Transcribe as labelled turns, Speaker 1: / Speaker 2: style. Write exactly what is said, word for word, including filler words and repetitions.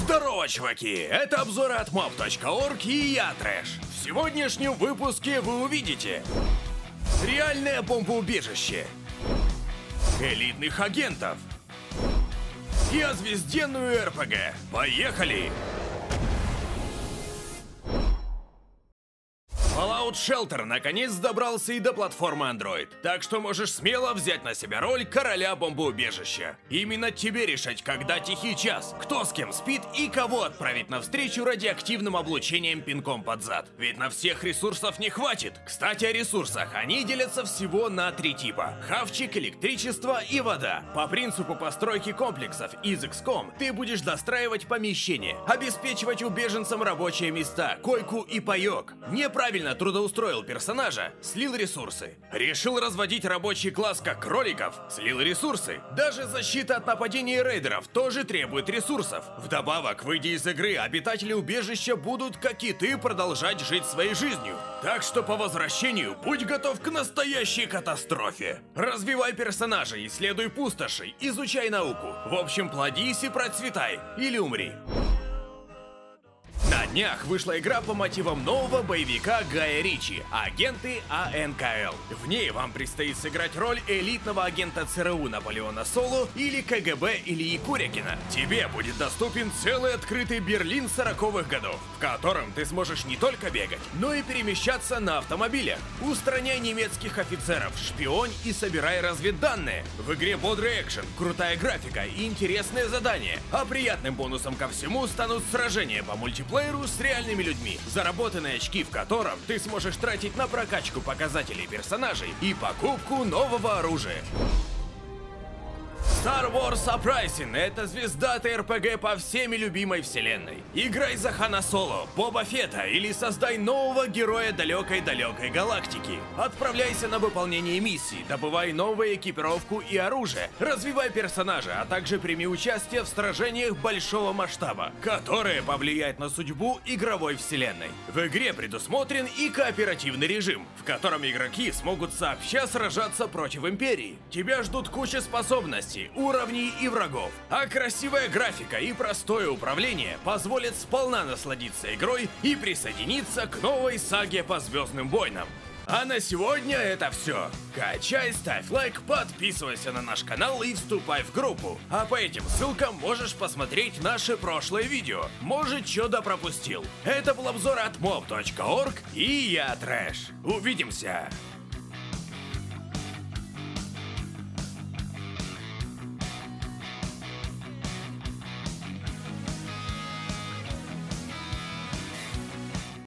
Speaker 1: Здорово, чуваки! Это обзоры от моб точка орг и я, Трэш. В сегодняшнем выпуске вы увидите реальное бомбоубежище, элитных агентов и озвезденную эр пэ гэ. Поехали! Fallout Shelter наконец добрался и до платформы Android, так что можешь смело взять на себя роль короля бомбоубежища. Именно тебе решать, когда тихий час, кто с кем спит и кого отправить навстречу радиоактивным облучением пинком под зад. Ведь на всех ресурсов не хватит. Кстати, о ресурсах. Они делятся всего на три типа: хавчик, электричество и вода. По принципу постройки комплексов из икс ком ты будешь достраивать помещения, обеспечивать у беженцам рабочие места, койку и паёк. Неправильно трудоустроил персонажа, слил ресурсы. Решил разводить рабочий класс как кроликов, слил ресурсы. Даже защита от нападений рейдеров тоже требует ресурсов. Вдобавок, выйдя из игры, обитатели убежища будут, как и ты, продолжать жить своей жизнью. Так что по возвращению будь готов к настоящей катастрофе. Развивай персонажа, исследуй пустоши, изучай науку. В общем, плодись и процветай, или умри. На днях вышла игра по мотивам нового боевика Гая Ричи «Агенты а эн ка эл». В ней вам предстоит сыграть роль элитного агента цэ эр у Наполеона Соло или ка гэ бэ Ильи Курякина. Тебе будет доступен целый открытый Берлин сороковых годов, в котором ты сможешь не только бегать, но и перемещаться на автомобилях. Устраняй немецких офицеров, шпионь и собирай разведданные. В игре бодрый экшен, крутая графика и интересные задания. А приятным бонусом ко всему станут сражения по мультиплееру с реальными людьми, заработанные очки в котором ты сможешь тратить на прокачку показателей персонажей и покупку нового оружия. Star Wars Uprising — это звездатый эр пэ гэ по всеми любимой вселенной. Играй за Хана Соло, Боба Фетта или создай нового героя далекой-далекой галактики. Отправляйся на выполнение миссий, добывай новую экипировку и оружие, развивай персонажа, а также прими участие в сражениях большого масштаба, которые повлияют на судьбу игровой вселенной. В игре предусмотрен и кооперативный режим, в котором игроки смогут сообща сражаться против Империи. Тебя ждут куча способностей, уровней и врагов, а красивая графика и простое управление позволят сполна насладиться игрой и присоединиться к новой саге по Звездным войнам. А на сегодня это все. Качай, ставь лайк, подписывайся на наш канал и вступай в группу. А по этим ссылкам можешь посмотреть наши прошлые видео. Может, что-то пропустил. Это был обзор от моб точка орг и я, Трэш. Увидимся!